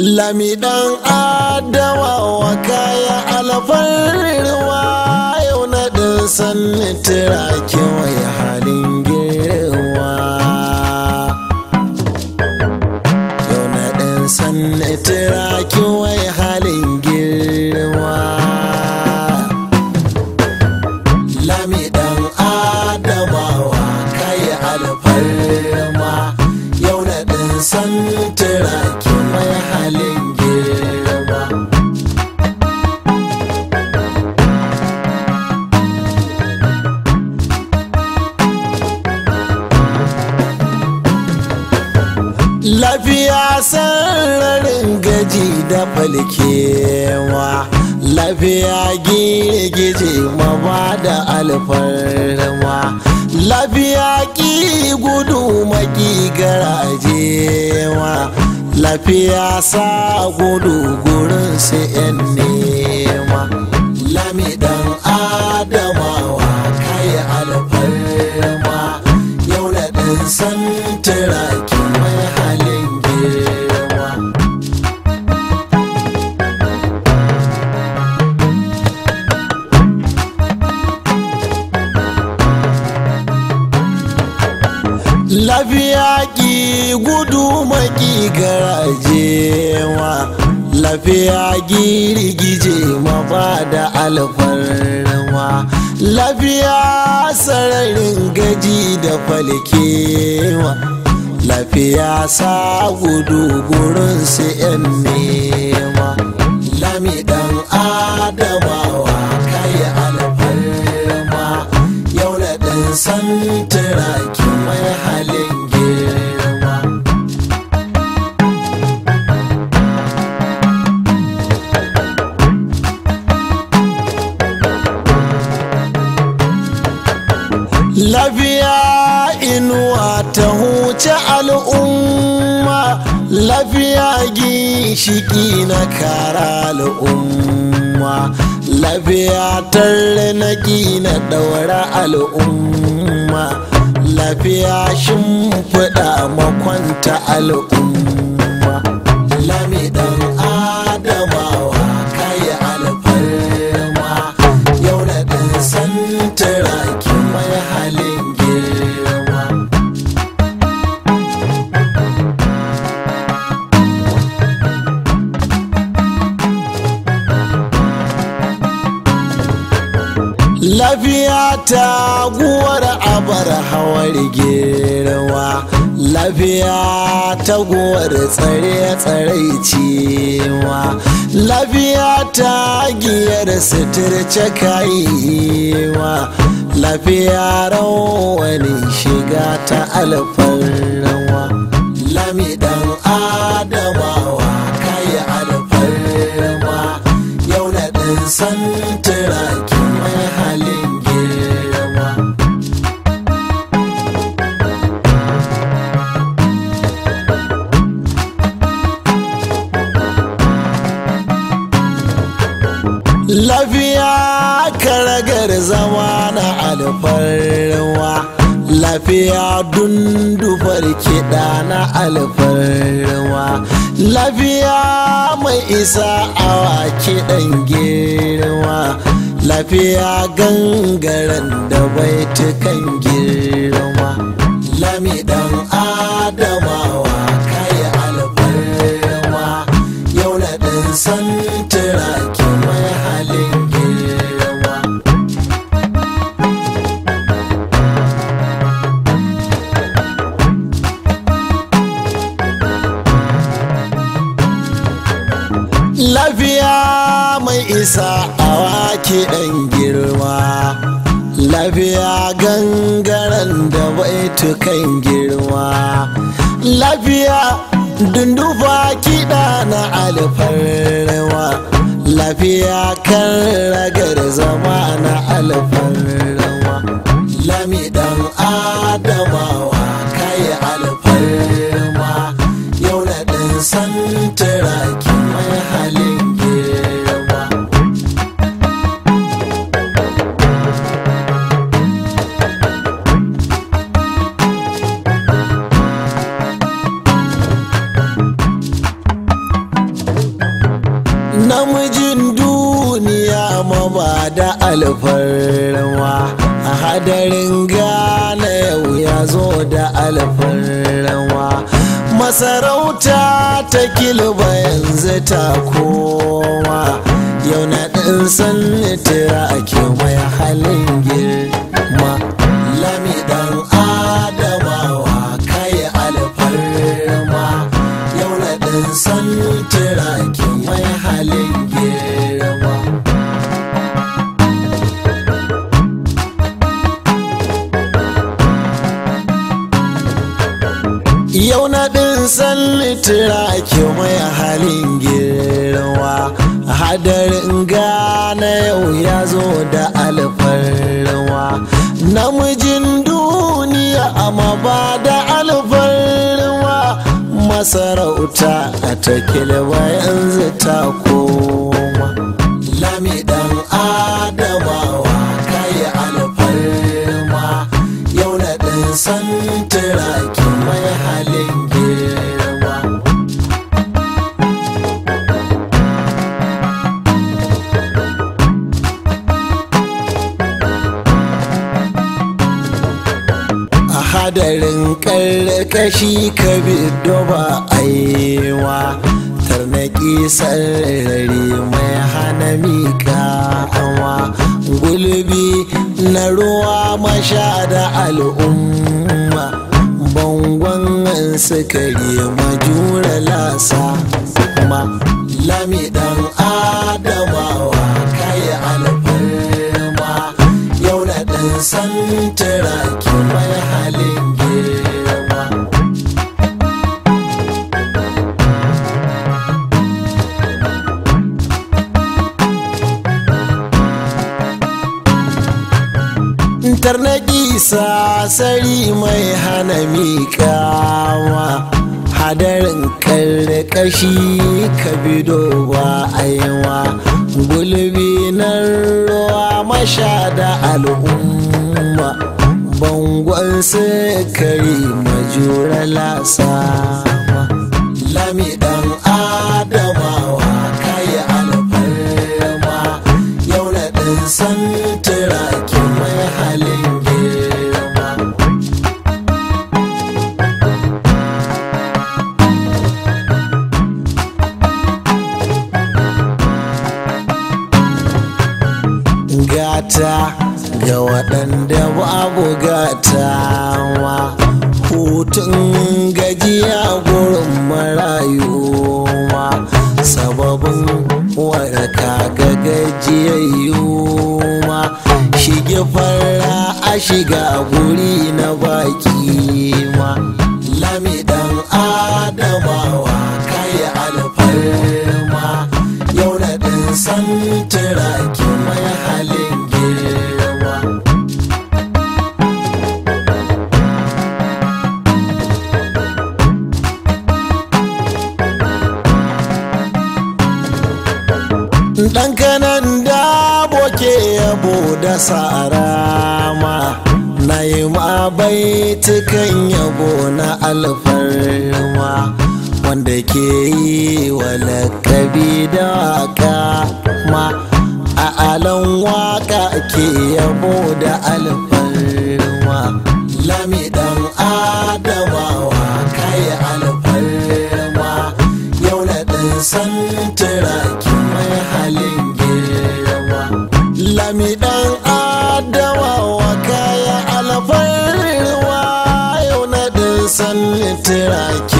Lami ɗan Adama wa kaya alfarwa yau na ɗin sanni tira kewaye halin girma. Yau na ɗin sanni tira kewaye halin girma. Lami ɗan Adama wa kaya alfarma yau na ɗin sanni tira kewaye halin girma. Lafiya sararin gaji da falkewa, lafiya girgije maba da alfarma, lafiya ki gudu maki garajewa, lafiya sa gudu gurin su 'yan nema. Lami ɗan Adamawa kai alfarma yau na ɗin santira mai halin girma. Lafiya ki gudu maki garajewa, lafiya girgije maba da alfarma, lafiya sararin gaji da falkewa, lafiya sa gudu gurin su 'yan nema. Lami ɗan Adamawa kai alfarma yau na ɗin santira mai halin girma. Lafiya inuwa ta huce al'umma, lafiya ginshiki na kara al'umma, lafiya tarnaki na ɗaura al'umma, lafiya shimfiɗa makwanta al'umma. Lami ɗan Adamawa kai alfarma yau na ɗin santira mai halin girma. Lafiya ta guwar abar hawar girma, lafiya ta guwar tsare-tsare cewa, lafiya ta giyar suturce kayewa, lafiya rawani shiga ta alfarma. Lami ɗan Adamawa kai alfarma yau na ɗin santira mai halin girma. Lafiya karagar zama na alfarma, lafiya dundufar kiɗa na alfarma, lafiya mai isa awa kiɗan girma, lafiya gangaren da baitukan girma. Lami ɗan Adamawa kai alfarma yau na ɗin santira mai halin girma. Lafiya mai isa awa kiɗan girma, lafiya gangaren da baitukan girma, lafiya dundufa kiɗa na alfarma, lafiya kan ragar zama na alfarma. Lami ɗan Adamawa kai alfarma yau na ɗin santira mai halin girma. hadarin gane yau ya zo da alfarma. Masarauta ta Kilba yanzu ta koma, yau na ɗin sannitira ake mai halin girma. Lami ɗan Adamawa kai alfarma, yau na ɗin sannitira ake mai halin girma. Yau na ɗin sallitira ke mai halin girma, hadarin gane yau ya zo da alfarma. Namijin duniya amma ba da alfarma, masarauta ta Kilba yanzu ta koma. Lami ɗan Adamawa kai alfarma, yau na ɗin santira ke mai halin girma. A hadarin karkashi ka bido ba aiwa, tarnaki sarari mai hana miƙawa. Gulbi na ruwa masha da al'umma, bangon sukari majura lasa kuma. Lami ɗan Adamawa kai alfarma, yau na ɗin santira ki mai halin girma. Tarnaki sasari mai hana miƙawa, hadarin karkashi ka bido ba aiwa. Gulbi na ruwa masha da al'umma, bangon sukari majura lasa. Lami ɗan Adamawa kai alfarma, yau na ɗin santira ki mai halin girma. Gata ga waɗanda babu gatawa, hutun gajiya gurin marayu ma, sababin waraka ga gajiyayyu ma. Shige fara a shiga guri na baki ma. Lami ɗan Adamawa kai alfarma, yau na ɗin santira ki mai halin girma. Ɗan kanan da boke yabo da sarama, na yi ma baitukan yabo na alfarma, wanda ke yi wa lakabi da waka ma. A alan waka ke yabo da alfarma. Lami ɗan Adamawa kai alfarma, yau na ɗin santira ki mai halin girma. Lami ɗan Adamawa kai alfarma, yau na ɗin santira